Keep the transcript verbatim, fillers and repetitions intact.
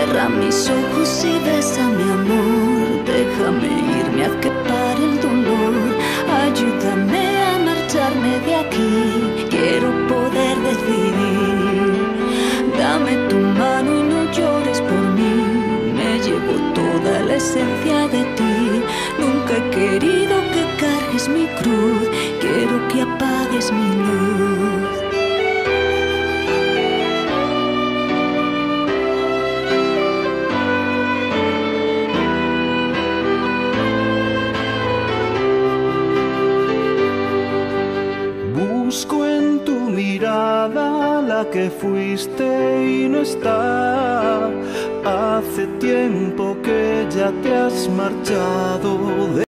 Cierra mis ojos y besa mi amor. Déjame irme, haz que pare el dolor. Ayúdame a marcharme de aquí. Quiero poder decidir. Dame tu mano y no llores por mí. Me llevo toda la esencia de ti. Nunca he querido que cargues mi cruz. Quiero que apagues mi luz. Busco en tu mirada la que fuiste y no está. Hace tiempo que ya te has marchado.